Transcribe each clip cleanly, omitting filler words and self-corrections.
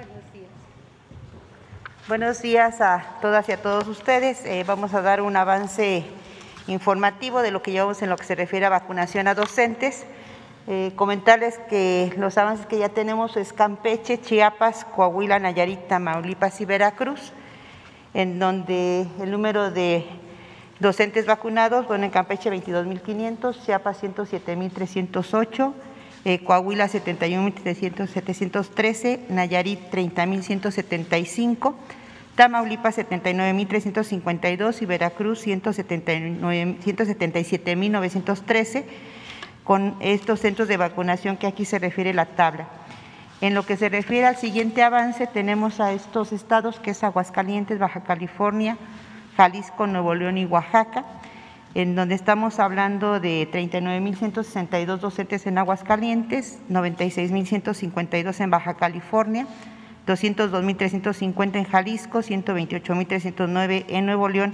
Buenos días a todas y a todos ustedes. Vamos a dar un avance informativo de lo que llevamos en lo que se refiere a vacunación a docentes. Comentarles que los avances que ya tenemos es Campeche, Chiapas, Coahuila, Nayarit, Tamaulipas y Veracruz, en donde el número de docentes vacunados, bueno, en Campeche 22.500, Chiapas 107.308, Coahuila 71.713, Nayarit 30.175, Tamaulipas 79.352 y Veracruz 177.913, con estos centros de vacunación que aquí se refiere la tabla. En lo que se refiere al siguiente avance, tenemos a estos estados que es Aguascalientes, Baja California, Jalisco, Nuevo León y Oaxaca, en donde estamos hablando de 39.162 docentes en Aguascalientes, 96.152 en Baja California, 202.350 en Jalisco, 128.309 en Nuevo León,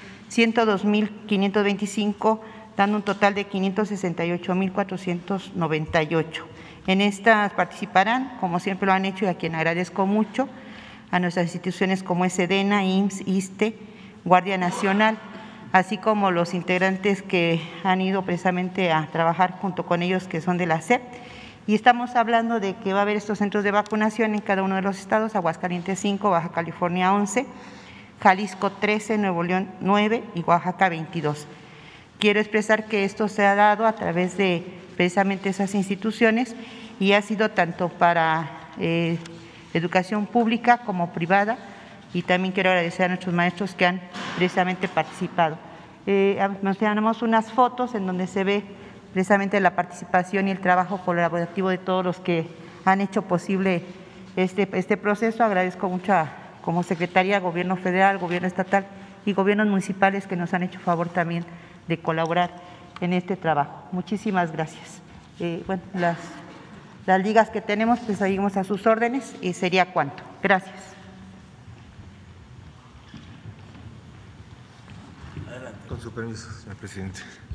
102.525, dando un total de 568.498. En estas participarán, como siempre lo han hecho y a quien agradezco mucho, a nuestras instituciones como SEDENA, IMSS, ISSSTE, Guardia Nacional, así como los integrantes que han ido precisamente a trabajar junto con ellos, que son de la SEP. Y estamos hablando de que va a haber estos centros de vacunación en cada uno de los estados: Aguascalientes 5, Baja California 11, Jalisco 13, Nuevo León 9 y Oaxaca 22. Quiero expresar que esto se ha dado a través de precisamente esas instituciones y ha sido tanto para educación pública como privada, y también quiero agradecer a nuestros maestros que han precisamente participado. Mostramos unas fotos en donde se ve precisamente la participación y el trabajo colaborativo de todos los que han hecho posible este proceso. Agradezco mucho como Secretaría, Gobierno Federal, Gobierno Estatal y Gobiernos municipales que nos han hecho favor también de colaborar en este trabajo. Muchísimas gracias. Bueno, las ligas que tenemos, pues seguimos a sus órdenes y sería cuanto. Gracias. Con su permiso, señor presidente.